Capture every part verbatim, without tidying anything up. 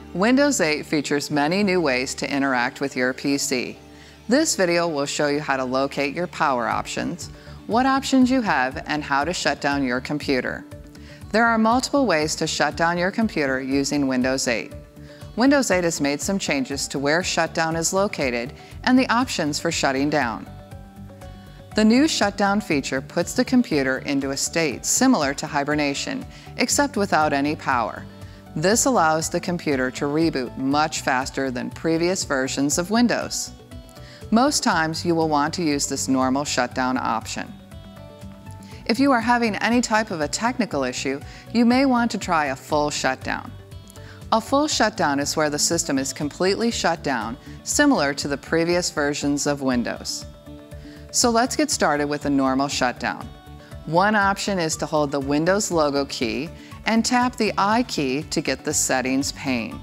Windows eight features many new ways to interact with your P C. This video will show you how to locate your power options, what options you have, and how to shut down your computer. There are multiple ways to shut down your computer using Windows eight. Windows eight has made some changes to where shutdown is located and the options for shutting down. The new shutdown feature puts the computer into a state similar to hibernation, except without any power. This allows the computer to reboot much faster than previous versions of Windows. Most times you will want to use this normal shutdown option. If you are having any type of a technical issue, you may want to try a full shutdown. A full shutdown is where the system is completely shut down, similar to the previous versions of Windows. So let's get started with a normal shutdown. One option is to hold the Windows logo key and tap the I key to get the settings pane.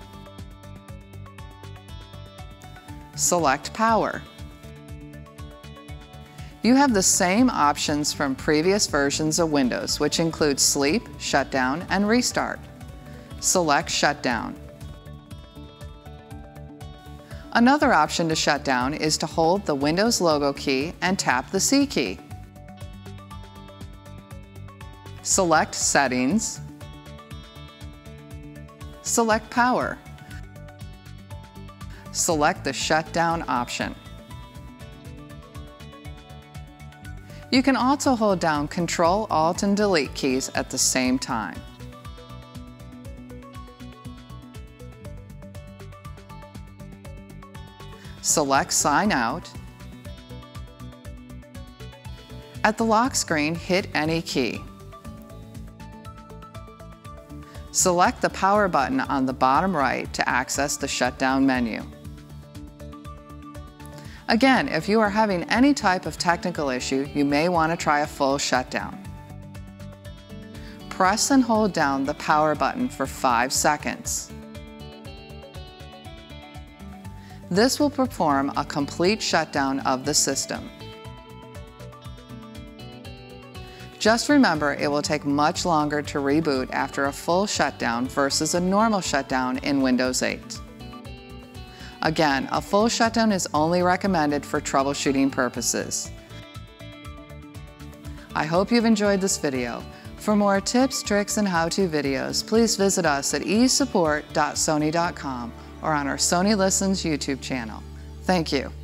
Select Power. You have the same options from previous versions of Windows, which include Sleep, Shutdown, and Restart. Select Shutdown. Another option to shut down is to hold the Windows logo key and tap the C key. Select Settings. Select Power. Select the Shutdown option. You can also hold down Control, Alt, and Delete keys at the same time. Select Sign Out. At the lock screen, hit any key. Select the power button on the bottom right to access the shutdown menu. Again, if you are having any type of technical issue, you may want to try a full shutdown. Press and hold down the power button for five seconds. This will perform a complete shutdown of the system. Just remember, it will take much longer to reboot after a full shutdown versus a normal shutdown in Windows eight. Again, a full shutdown is only recommended for troubleshooting purposes. I hope you've enjoyed this video. For more tips, tricks, and how-to videos, please visit us at e support dot sony dot com or on our Sony Listens YouTube channel. Thank you.